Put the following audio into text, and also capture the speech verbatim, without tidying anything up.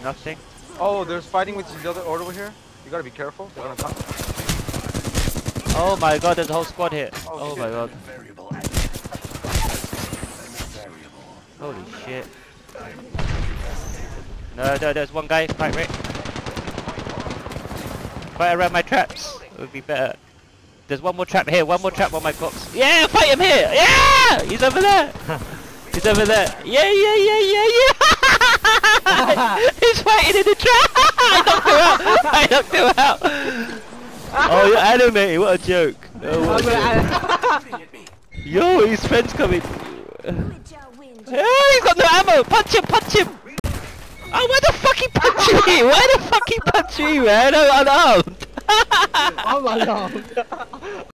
nothing. Oh, there's fighting with the other order over here. You gotta be careful. They're gonna come. Oh my god, there's a whole squad here. Oh, Oh shit. my god. Holy shit. No, no, there's one guy. Fight right. Fight around my traps. It would be better. There's one more trap here. One more trap on my box. Yeah, fight him here. Yeah, he's over there. He's over there. Yeah, yeah, yeah, yeah, yeah. He's fighting in the trap. I knocked him out. I knocked him out. Oh, you're animated. What a joke. Oh, what a joke. Yo, his friend's coming. Oh, he's got no ammo. Punch him, punch him. Oh, why the fuck he punch me? Why the fuck he punch me, man? I'm unarmed. I'm unarmed.